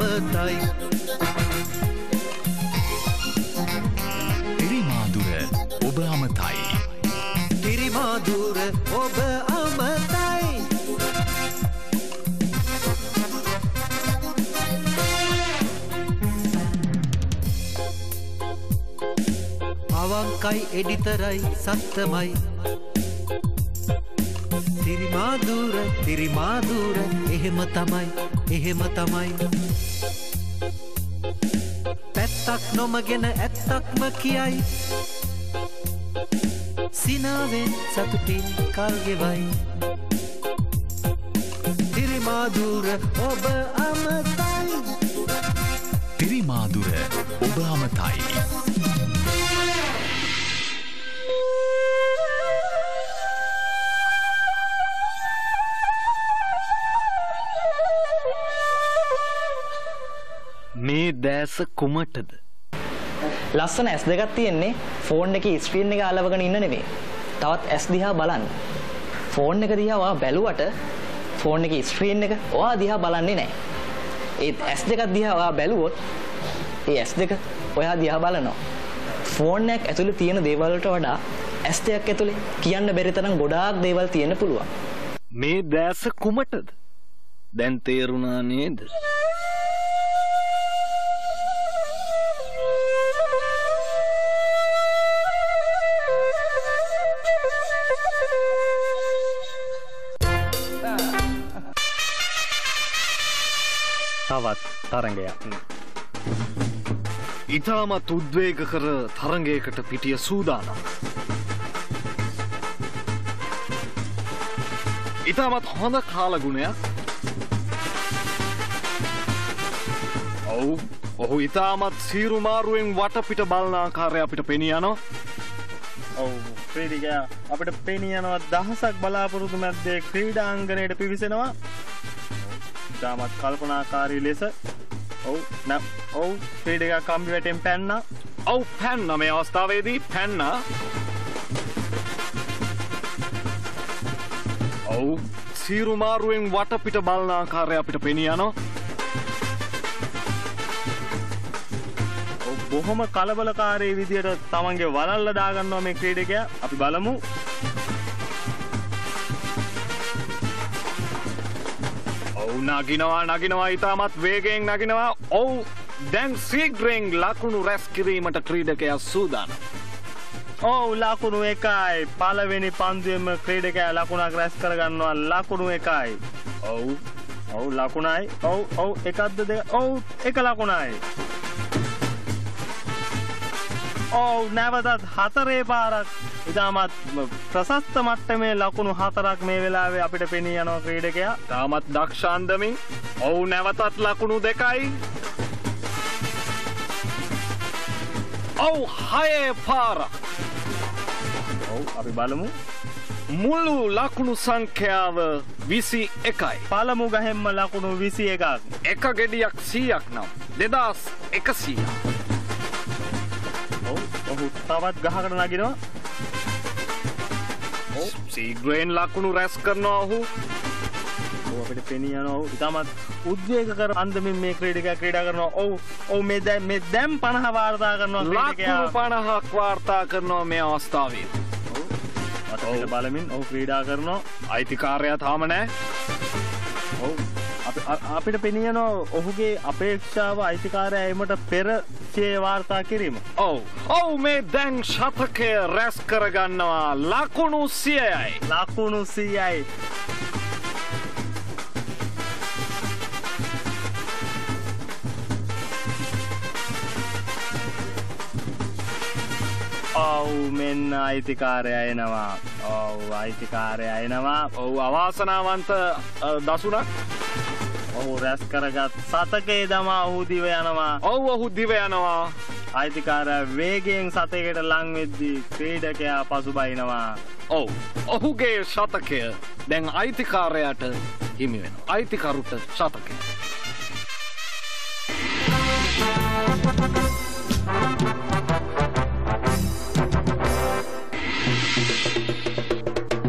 අමතයි තිරිමාදුර ඔබ අමතයි තිරිමාදුර ඔබ අමතයි අවංකයි එඩිතරයි සත්තමයි තිරිමාදුර එහෙම තමයි පැත්තක් නොමගෙන ඇත්තක්ම කියයි සිනාවෙන් සතුටින් කල් ගෙවයි තිරිමාදුර ඔබ අමතයි තිරිමාදුර ඔබ අමතයි මේ දැස කුමටද ලස්සන S දෙකක් තියෙන්නේ ෆෝන් එකේ ස්ක්‍රීන් එක අලවගෙන ඉන්න නෙවෙයි. තවත් S දිහා බලන්න. ෆෝන් එක දිහා ඔයා බැලුවට ෆෝන් එකේ ස්ක්‍රීන් එක ඔයා දිහා බලන්නේ නැහැ. ඒ S දෙකක් දිහා ඔයා බැලුවොත් ඒ S දෙක ඔයා දිහා බලනවා. ෆෝන් එක ඇතුලේ තියෙන දේවල් වලට වඩා S දෙකක් ඇතුලේ කියන්න බැරි තරම් ගොඩාක් දේවල් තියෙන්න පුළුවන්. මේ දැස කුමටද දැන් තේරුණා නේද තවත් තරංගයක් ඉතාමත් උද්වේගකර තරංගයකට පිටිය සූදානම් ඉතාමත් හොඳ කාලගුණයක් ඔහු ඉතාමත් සීරුමාරුවෙන් වටපිට බලන ආකාරය අපිට පෙනී යනවා ඔව් ක්‍රීඩිකයා අපිට පෙනී යනවා දහසක් බලාපොරොත්තු මැද්දේ ක්‍රීඩාංගණයට පිවිසෙනවා ඉතාමත් කල්පනාකාරී ලෙස ඔව් ක්‍රීඩකයා කම්බි වැටෙන් පැන්නා පැන්න මේ අවස්ථාවේදී පැන්න සීරුමාරුවෙන් වටපිට බලන ආකාරය අපිට පෙනී යනවා බොහොම කලබලකාරී විදියට තමන්ගේ වලල්ල දාගන්නවා මේ ක්‍රීඩකයා අපි බලමු නගිනවා ඉතාමත් වේගයෙන් නගිනවා දැන් සීග්‍රයෙන් ලකුණු රැස් කිරීමට ක්‍රීඩකයා සූදානම් ලකුණු 1යි පළවෙනි පන්දුවේම ක්‍රීඩකයා ලකුණක් රැස් කරගන්නවා ලකුණු 1යි ලකුණයි එකක්ද දෙක එක ලකුණයි නැවතත් 4 පාරක් ඉතාමත් ප්‍රශස්ත මට්ටමේ ලකුණු 4ක් මේ වෙලාවේ අපිට පෙනී යනවා ක්‍රීඩකයා. තාමත් දක්ෂාන්දමින්. නැවතත් ලකුණු 2යි. 6 පාරක්. අපි බලමු. මුළු ලකුණු සංඛ්‍යාව 21යි. පළමු ගහෙන්ම ලකුණු 21ක්. එක ගෙඩියක් 100ක් නම් 2100ක්. තවත් ගහකට නගිනවා සීග්‍රයෙන් ලකුණු රැස් කරනවා අපිට පෙනී යනවා ඉතාමත් උද්වේගකර අන්දමින් මේ ක්‍රීඩකයා ක්‍රීඩා කරනවා මේ දැන් 50 වාර්තා කරනවා ක්‍රීඩකයා ලකුණු 50ක් වාර්තා කරනවා මේ අවස්ථාවේ අපිට බලමින් ක්‍රීඩා කරනවා අයිතිකාරයා තාම නැහැ අපිට පෙනී යනවා ඔහුගේ අපේක්ෂාව අයිතිකාරයා එීමට පෙර වාර්තා කිරීම මේ දැන් ශතකය රැස් කරගන්නවා ලකුණු 100යි ලකුණු 100යි මෙන්න අයිතිකාරයා එනවා අයිතිකාරයා එනවා අවාසනාවන්ත දසුණක් රැස් කරගත් සතකේ දමා ඔහු දිව යනවා ඔහු දිව යනවා අයිතිකාරයා වේගයෙන් සතේකට ලං වෙද්දී ක්‍රීඩකයා පසුබයිනවා ඔහුගේ ශතකය දැන් අයිතිකාරයාට හිමි වෙනවා අයිතිකරුට ශතකය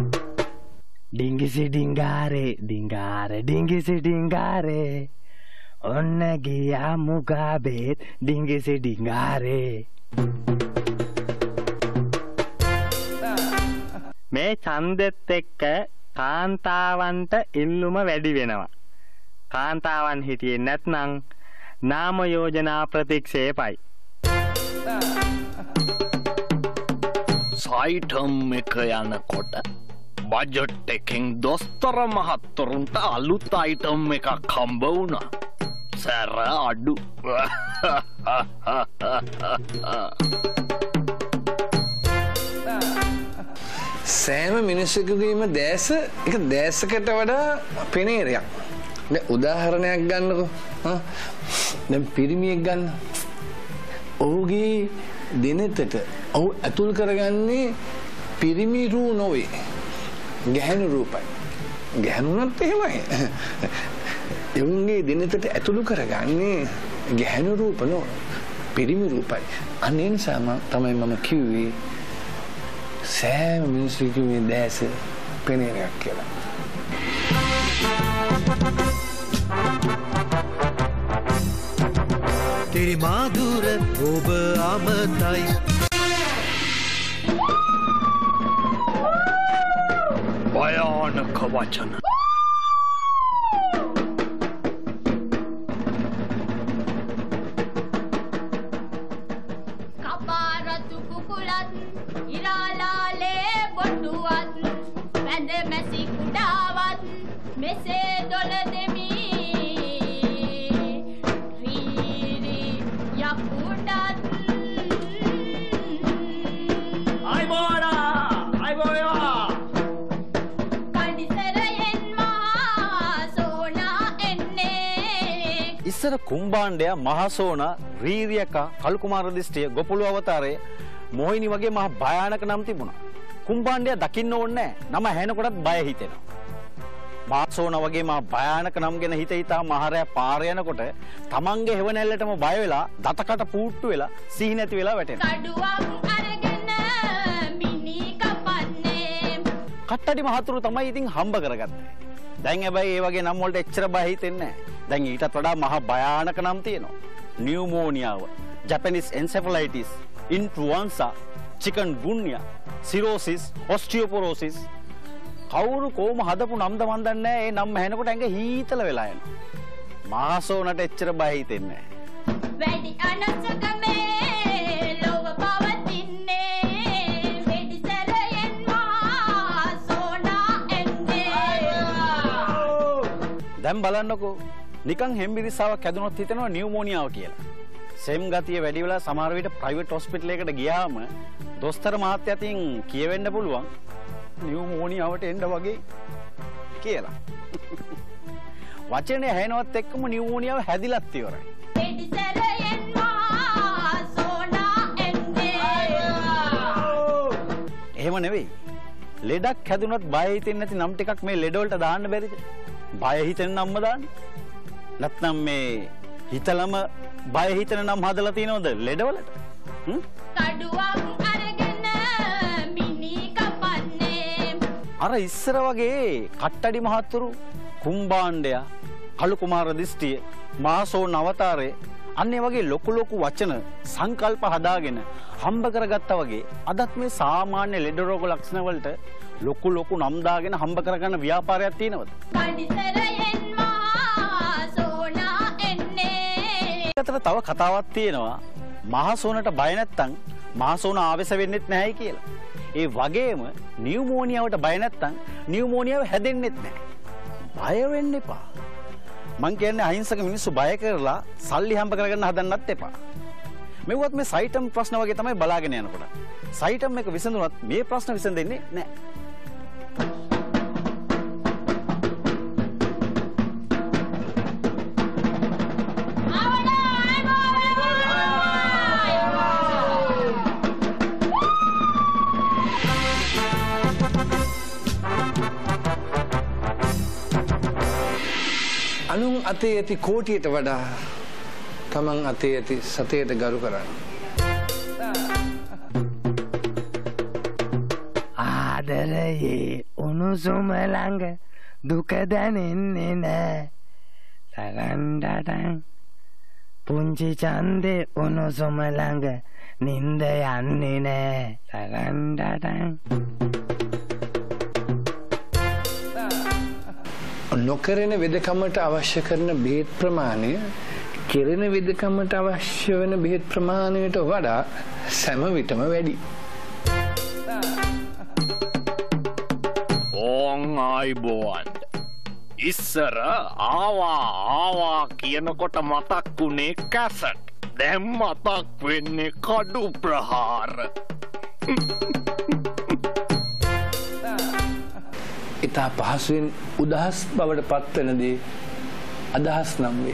Dingisi dingare, dingare, dingisi dingare. ඔන්න ගියා මුගාබේත් ඩිංගිසි ඩිංගාරේ. මේ ඡන්දෙත් එක්ක කාන්තාවන්ට ඉල්ලුම වැඩි වෙනවා. කාන්තාවන් හිටියේ නැත්නම් නාම යෝජනා ප්‍රතික්ෂේපයි. සයිටම් එක යනකොට බජට් එකෙන් දොස්තර මහත්තුරුන්ට අලුත් අයිටම් එකක් හම්බ වුණා. සැර අඩු. සෑම මිනිස්සුකගේම දැස එක දැසකට වඩා පෙනේරයක්. දැන් උදාහරණයක් ගන්නකො. දැන් පිරිමියෙක් ගන්න. ඔහුගේ දිනෙතට ඔහු අතුල් කරගන්නේ පිරිමි රූ නොවේ. ගැහැණු රූපයි. ගැහැණුනත් එහෙමයි. එවුන්ගේ දිනෙතට ඇතුළු කරගන්නේ ගැහැණු රූප නොව පිරිමි රූපයි. අනේ නිසා තමයි මම කිව්වේ සෑම මිනිස්සුකගේ දැස පෙනේරයක් කියලා. තිරිමාදුර ඔබ අමතයි. භයානක වචන. කපාරතු කුකුලත් ඉරාලාලේ බොටුවත් වැඳ මැසි කුඩාවත් මෙසේ දොළ දෙමි රීරි යකුඩත් අයි බෝයා කඩිසරයෙන් මහා සෝනා එන්නේ. ඉස්සර කුම්බාණ්ඩයා මහසෝනා රීරියකා කළුකුමාර දිස්ත්‍රිය ගොපුළු අවතාරයේ මොහිනි වගේ මහ භයානක නම් තිබුණා. කුම්බාණ්ඩයා දකින්න ඕනේ නම ඇහෙනකොටත් බය හිතෙනවා. මහසෝනා වගේ මහ භයානක නම් ගැන හිත හිතා මහරයා පාර යනකොට තමන්ගේ හෙවණැල්ලටම බය වෙලා දතකට පූට්ටු වෙලා සිහි නැති වෙලා වැටෙනවා. කඩුවක් අරගෙන මිනි කපන්නේ. කට්ටඩි මහතුරු තමයි ඉතින් හම්බ කරගත්තේ. දැන් හැබැයි ඒ වගේ නම් වලට එච්චර බය හිතෙන්නේ නැහැ. දැන් ඊටත් වඩා මහ භයානක නම් තියෙනවා. නියුමෝනියාව, Japanese encephalitis, influenza, chikungunya, cirrhosis, osteoporosis. කවුරු කොහොම හදපු නම්ද මන් දන්නේ නැහැ. ඒ නම් ඇහෙනකොට ඇඟ හීතල වෙලා යනවා. මහසෝනට එච්චර බය හිතෙන්නේ නැහැ. වැඩි අනසකමේ ලොව පවතින්නේ වෙඩිසරයෙන් මහා සෝනා එන්නේ. දැන් බලන්නකෝ නිකන් හෙම්බිරිස්සාවක් හැදුනොත් හිතෙනවා නියුමෝනියාව කියලා. සෙම් ගතිය වැඩි වෙලා සමහර විට ප්‍රයිවට් හොස්පිටල් එකකට ගියාම දොස්තර මහත්තයා අතින් කියවෙන්න පුළුවන් නියුමෝනියාවට එන්න වගේ කියලා. වචනේ ඇහෙනවත් එක්කම නියුමෝනියාව හැදිලත් ඉවරයි. වෙඩිසරයෙන් මහා සෝනා එන්නේ. එහෙම නෙවෙයි. ලෙඩක් හැදුනොත් බය හිතෙන්නේ නැති නම් ටිකක් මේ ලෙඩ වලට දාන්න බැරිද? බය හිතෙන නම්ම දාන්න. නැත්නම් මේ හිතලම බය හිතන නම් හදලා තියනවද ලෙඩවලට? කඩුවක් අරගෙන මිනි කපන්නේ. අර ඉස්සර වගේ කට්ටඩි මහත්තුරු කුම්බාණ්ඩයා කළුකුමාර දිස්ත්‍රිය මහසෝන අවතාරයේ අන්නේ වගේ ලොකු ලොකු වචන සංකල්ප හදාගෙන හම්බ කරගත්තා වගේ අදත් මේ සාමාන්‍ය ලෙඩ රෝග ලක්ෂණ වලට ලොකු ලොකු නම් දාගෙන හම්බ කරගන්න ව්‍යාපාරයක් තියෙනවද? කඩිසරයෙන් මහා සෝනා එන්නේ. අතට තව කතාවක් තියෙනවා. මහසෝනට බය නැත්තම් මහසෝන ආවෙස වෙන්නෙත් නැහැයි කියලා. ඒ වගේම නියුමෝනියාවට බය නැත්තම් නියුමෝනියාව හැදෙන්නෙත් නැහැ. බය වෙන්න එපා. මං කියන්නේ අහිංසක මිනිස්සු බය කරලා සල්ලි හම්බ කරගන්න හදන්නත් එපා. මෙව්වත් මේ සයිටම් ප්‍රශ්න වගේ තමයි බලාගෙන යනකොට. සයිටම් එක විසඳුනත් මේ ප්‍රශ්න විසඳෙන්නේ නැහැ. අනුන් අතේ ඇති කෝටියට වඩා තමන් අතේ ඇති සතයට ගරු කරන්න. ආදරයේ උණුසුම ළඟ දුක දැනෙන්නේ නෑ. තරන්ඩටන් පුංචි චන්දේ උණුසුම ළඟ නින්ද යන්නේ නෑ තරන්ඩටන් නොකරන වෙදකමට අවශ්‍ය කරන බෙහෙත් ප්‍රමාණය කෙරෙන වෙදකමට අවශ්‍ය වෙන බෙහෙත් ප්‍රමාණයට වඩා සෑම විටම වැඩි. ඕන් ආයිබෝවන් ඉස්සර ආවා කියනකොට මතක් වුණේ කැසට්. දැන් මතක් වෙන්නේ කඩු ප්‍රහාර. ඉතා පහසුවෙන් උදහස් බවට පත්වන දේ අදහස් නම් වේ.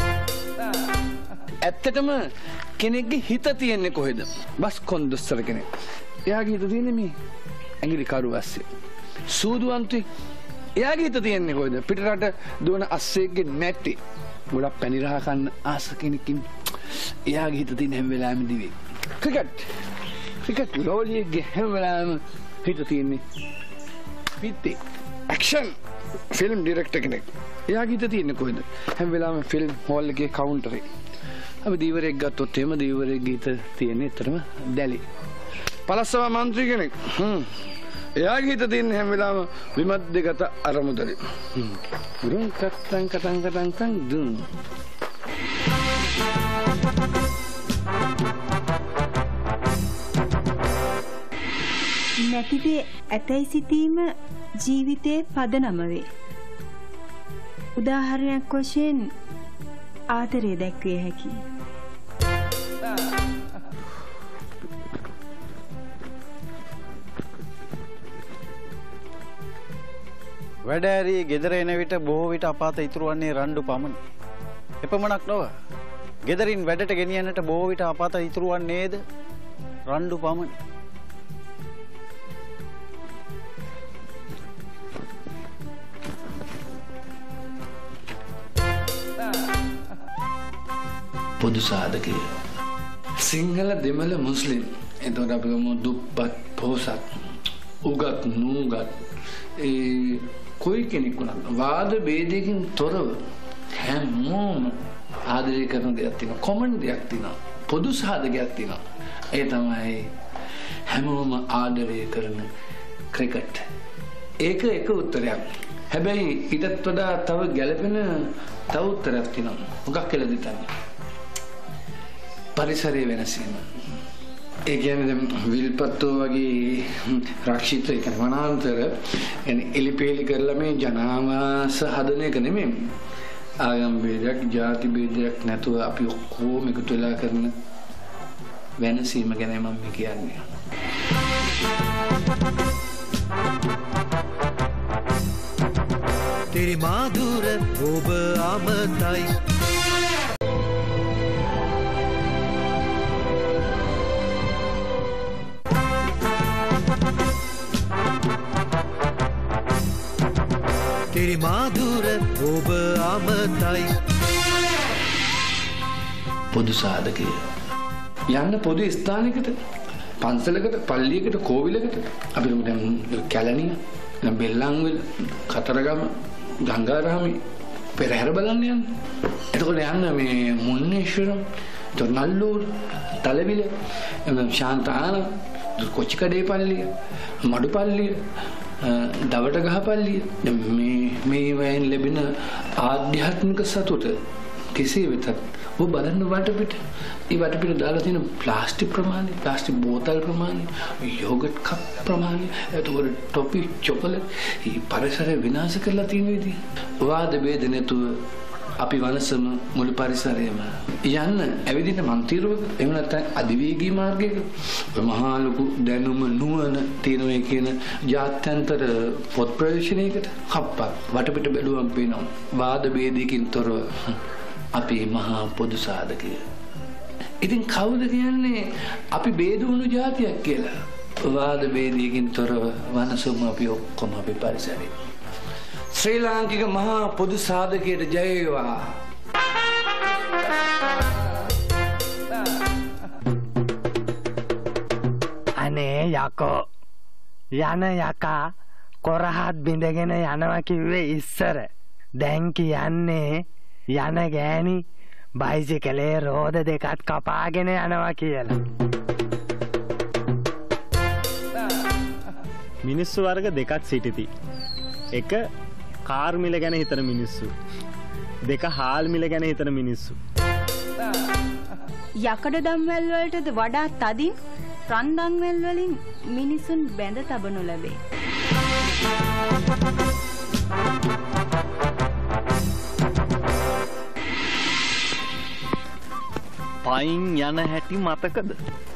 ඇත්තටම කෙනෙක්ගේ හිත තියෙන්නේ කොහෙද? බස් කොන්දොස්තර කෙනෙක්. එයාගේ හිත තියෙන්නේ මේ ඇඟිලි කරු ඇස්සේ. සූදුවන්තේ එයාගේ හිත තියෙන්නේ කොහෙද? පිටරට දුවන අස්සෙක්ගේ නැටි. ගොඩක් පැණි රහ කන්න ආස කෙනෙක්ින් එයාගේ හිත තියෙන හැම වෙලාවෙම දිවේ. ක්‍රිකට් ලෝලියෙක්ගේ හැම වෙලාවෙම හිත තියෙන්නේ පිටේ. ඇක්ෂන් ෆිල්ම් ඩිරෙක්ටර් කෙනෙක්. එයාගේ හිත තියෙන්නේ කොහෙද? හැම වෙලාවෙම ෆිල්ම් හෝල් එකේ කවුන්ටරේ. අපි දීවරයෙක් ගත්තොත් එහෙම දීවරයෙක්ගේ හිත තියෙන්නේ ඇත්තටම දැලි. පළස්සම මන්ත්‍රී කෙනෙක්. එයාගේ හිත තියෙන්නේ හැම වෙලාවෙම විමද්දගත අරමුදලේ. ගුරුන් කටන් දුන්. නැතිවේ ඇතැයි සිතීම ජීවිතයේ පදනම වේ. උදාහරණයක් වශයෙන් ආදරය දැක්විය හැකියි. වැඩ ඇරී ගෙදර එන විට බොහෝ විට අපාත ඉතුරු වන්නේ රණ්ඩු පමණි. එපමණක් නොව ගෙදරින් වැඩට ගෙනියන්නට බොහෝ විට අපාත ඉතුරු වන්නේද රණ්ඩු පමණි. පොදු සාධකය සිංහල දෙමළ මුස්ලිම් එතකොට අපි ගමු දුප්පත් පොහොසත් උගත් නූගත් කොයි කෙනෙක් වුණත් වාද ભેදයකින් තොරව හැමෝම ආදරය කරන දෙයක් තියෙනවා කොමන් දෙයක් තියෙනවා පොදු සාධකයක් තියෙනවා ඒ තමයි හැමෝම ආදරය කරන ක්‍රිකට් ඒක එක උත්තරයක් හැබැයි ඊටත් වඩා තව ගැළපෙන තව උත්තරයක් තියෙනවා මොකක් කියලාද හිතන්නේ පරිසරය වෙනස් වීම. ඒ කියන්නේ විල්පත්තෝ වගේ රක්ෂිත ඒ කියන්නේ වනාන්තර يعني එලිපෙලි කරලා මේ ජනාවාස හදන එක නෙමෙයි. ආගම් ભેදයක්, ಜಾති ભેදයක් නැතුව අපි ඔක්කොම එකතු වෙලා කරන වෙනසීම ගැන මම කියන්නේ. तेरी माधुर ඔබ අමතයි तेरी माधुर ඔබ අමතයි පොදු සාධකය යන්න පොදු ස්ථානයකට පන්සලකට පල්ලියකට කෝවිලකට අපි දැන් කැලණිය දැන් බෙල්ලන්විල කතරගම ගංගාරාමේ පෙරහැර බලන්න යන්න එතකොට යන්න මේ මුන්නේශ්වරම් තොරනල්ලූර තලවිල ශාන්තාන කොච්චිකඩේ පල්ලිය මඩු පල්ලිය දවට ගහ පල්ලිය මේ වයින් ලැබෙන ආධ්‍යාත්මික සතුට කෙසේ වෙතත් ඔබ බලන්න වටපිට ඒ වටපිට දාලා තියෙන ප්ලාස්ටික් ප්‍රමාණය ප්ලාස්ටික් බෝතල් ප්‍රමාණය යෝගට් කප් ප්‍රමාණය එතකොට ටොපි චොකලට් මේ පරිසරය විනාශ කරලා තියෙන විදිහ වාද ભેද නැතුව අපි වනසම මුළු පරිසරයම යන්න ඇවිදින්න මන්තිරුවක එහෙම නැත්නම් අධිවේගී මාර්ගයක මහා ලොකු දැනුම නුවණ තියෙනවා කියන ජාත්‍යන්තර පොත් ප්‍රවේශණයකට හප්පක් වටපිට බැලුවම් පේනවා වාද ભેදයකින් තොරව අපේ මහා පොදු සාධකය. ඉතින් කවුද කියන්නේ අපි ભેද වුණු જાතියක් කියලා? වාද ભેදයකින් තොරව වනසමු අපි ඔක්කොම අපේ පරිසරේ. ශ්‍රී ලාංකික මහා පොදු සාධකයට ජය වේවා. අනේ යකෝ යන යකා කොරහත් බිඳගෙන යනවා කිව්වේ ඉස්සර. දැන් කියන්නේ යන ගෑණි බයිසිකලේ රෝද දෙකත් කපාගෙන යනවා කියලා. මිනිස්සු වර්ග දෙකක් සිටිති. එක කාර් මිල ගැන හිතන මිනිස්සු. දෙක හාල් මිල ගැන හිතන මිනිස්සු. යකඩ දම්වැල් වලටද වඩා තදින් රන් දම්වැල් වලින් මිනිසුන් බැඳ තබනු ලැබේ. පයින් යන හැටි මතකද?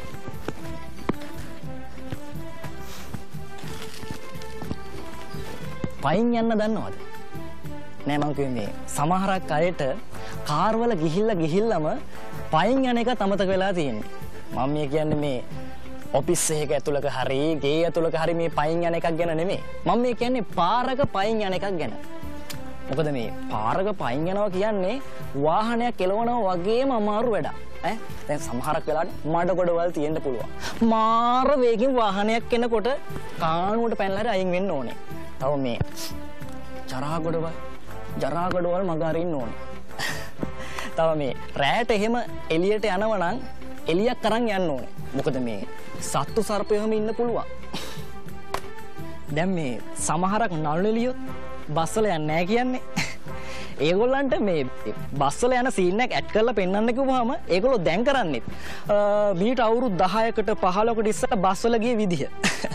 පයින් යන්න දන්නවද? නෑ මං කියන්නේ සමහරක් අයට කාර්වල ගිහිල්ලම පයින් යන එක අමතක වෙලා තියෙන්නේ. මම මේ කියන්නේ මේ ඔෆිස් එකක ඇතුළක හරි ගේ ඇතුළක හරි මේ පයින් යන එකක් ගැන නෙමෙයි. මම මේ කියන්නේ පාරක පයින් යන එකක් ගැන. මොකද මේ පාරක පයින් යනවා කියන්නේ වාහනයක් එලවනවා වගේම අමාරු වැඩක්. දැන් සමහරක් වෙලාවට මඩ ගොඩවල් තියෙන්න පුළුවන්. මාර වේගෙන් වාහනයක් එනකොට කානුවට පැනලා අයින් වෙන්න ඕනේ. තව මේ ජරා ගොඩවල් මග අරින්න ඕනේ. තව මේ රැට එහෙම එළියට යනවා නම් එළියක් අරන් යන්න ඕනේ. මොකද මේ සත්තු සර්පයෝම ඉන්න පුළුවන්. දැන් මේ සමහරක් නළු එළියොත් බස් වල යන්නේ නැහැ කියන්නේ. ඒගොල්ලන්ට මේ බස් වල යන සීන් එක ඇඩ් කරලා පෙන්වන්න කිව්වම ඒගොල්ලෝ දැන් කරන්නේ මීට අවුරුදු 10කට 15කට ඉස්සර බස් වල ගිය විදිහ.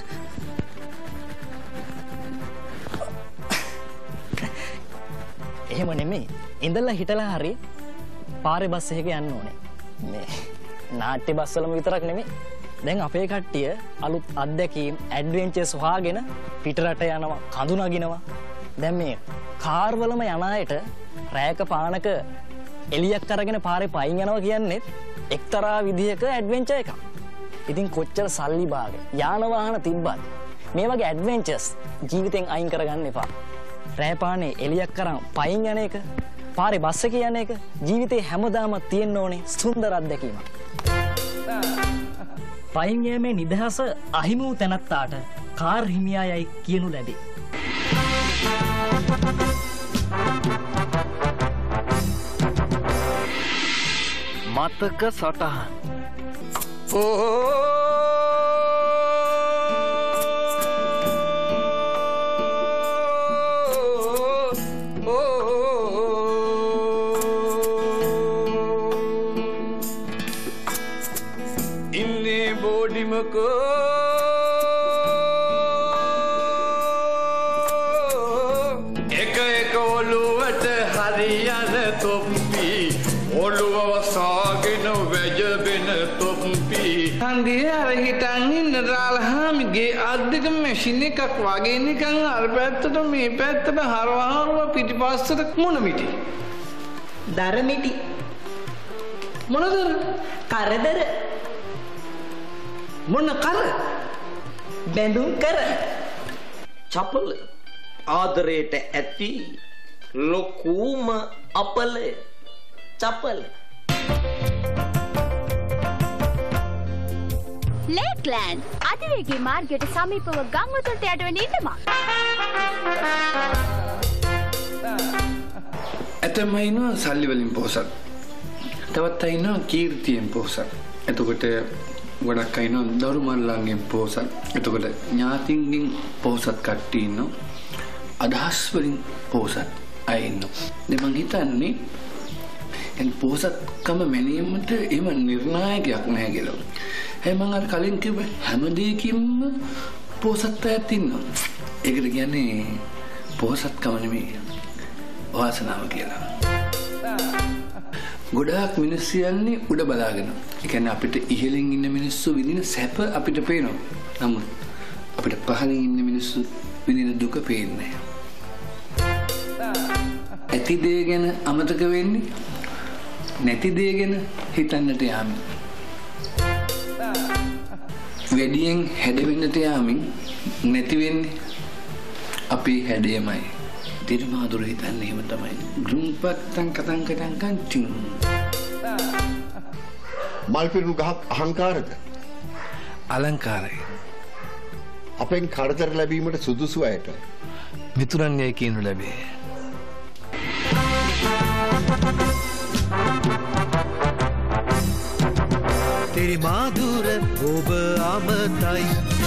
එහෙම නෙමෙයි. ඉඳලා හිටලා හරි පාරේ බස් එකක යන්න ඕනේ. මේ නාට්‍ය බස් වලම විතරක් නෙමෙයි. දැන් අපේ කට්ටිය අලුත් අත්දැකීම් ඇඩ්වෙන්චර්ස් හොයාගෙන පිටරට යනවා, කඳු නගිනවා. දැන් මේ කාර් වලම යන අයට රෑක පානක එළියක් අරගෙන පාරේ පයින් යනවා කියන්නේ එක්තරා විදිහක ඇඩ්වෙන්චර් එකක්. ඉතින් කොච්චර සල්ලි බාගේ යාන වාහන තිබ්බත් මේ වගේ ඇඩ්වෙන්චර්ස් ජීවිතෙන් අයින් කරගන්න එපා. රෑ පානේ එළියක් අරන් පයින් යන එක, පාරේ බස් එකේ යන එක ජීවිතේ හැමදාම තියෙන්න ඕනේ සුන්දර අත්දැකීමක්. පයින් යෑමේ නිදහස අහිමි වූ තැනැත්තාට කාර් හිමියායයි කියනු ලැබේ. මතක සටහන්. ඉන්නේ බෝඩිමකෝ එක ඔළුවට හරියන තොප්පි ඔළුව වසාගෙන වැජබෙන තොප්පි හන්දියේ අර හිටන් ඉන්න රාලහාමිගේ අද්දක මැෂින් එකක් වගේ නිකන් අර පැත්තට මේ පැත්තට හරවහරව පිටිපස්සට මොන මිටි දරමිටි මොනද කරදර මොන කර බැඳුම් කර චපල ආදරයට ඇති ලොකුම අපල චපල ලේක්ලෑන්ඩ් අධිවේගී මාර්ගයට සමීපව ගංගොතට යටවෙන ඉඩමක්. ඇතම ඉන්නවා සල්ලි වලින් පොහොසත්. තවත් අය ඉන්නවා කීර්තියෙන් පොහොසත්. එතකොට ගොඩක් අය ඉන්නවා දරු මල්ලන්ගෙන් පොහොසත්. එතකොට ඥාතින්ගෙන් පොහොසත් කට්ටිය ඉන්නවා. අදහස් වලින් පොහොසත් අය ඉන්නවා. දැන් මං හිතන්නේ එන් පොහොසත්කම මැනීමට එහෙම නිර්ණායකයක් නැහැ කියලා. මම අර කලින් කිව්ව හැම දෙයකින්ම පොහොසත් අයත් ඉන්නවා. ඒකට කියන්නේ පොහොසත්කම නෙමෙයි වාසනාව කියලා. ගොඩාක් මිනිස්සු යන්නේ උඩ බලාගෙන. ඒ කියන්නේ අපිට ඉහළින් ඉන්න මිනිස්සු විඳින සැප අපිට පේනවා. නමුත් අපිට පහළින් ඉන්න මිනිස්සු විඳින දුක පේන්නේ නැහැ. ඇති දේ ගැන අමතක වෙන්නේ නැති දේ ගැන හිතන්නට යාමෙන්. වැඩියෙන් හැඩවෙන්නට යාමින් නැති වෙන්නේ අපේ හැඩයමයි. තිරමාදුර හිතන්නේ එහෙම තමයි. ගෘම්පත්තං කතං කතං කන්ටින්. මල් පිරුණු ගහක් අහංකාරද? අලංකාරයි. අපෙන් කරදර ලැබීමට සුදුසු අයට මිතුරන් යයි කියනු ලැබේ. තිරිමාදුර ඔබ අමතයි